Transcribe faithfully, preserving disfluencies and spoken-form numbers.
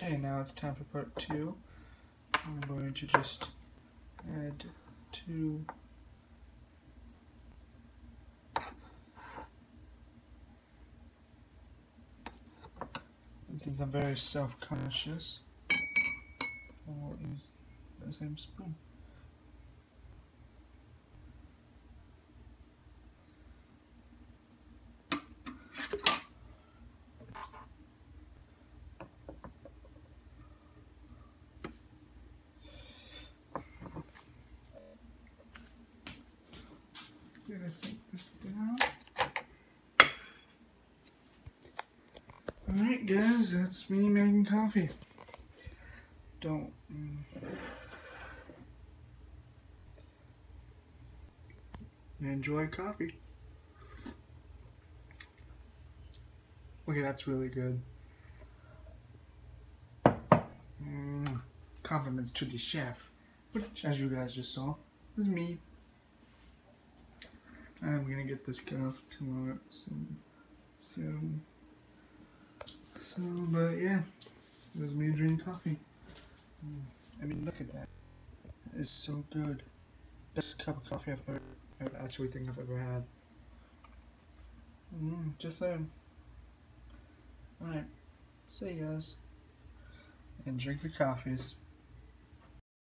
Okay, now it's time for part two. I'm going to just add two and since I'm very self-conscious, I will use the same spoon. I'm gonna set this down. Alright guys, that's me making coffee. Don't mm, enjoy coffee. Okay, that's really good. Mm, compliments to the chef, which, as you guys just saw, is me. I'm gonna get this cut off tomorrow soon. soon. So, but yeah, it was me drinking coffee. Mm, I mean, look at that. It's so good. Best cup of coffee I've ever, I actually think I've ever had. Mm, just saying. Alright, see you guys. And drink your coffees.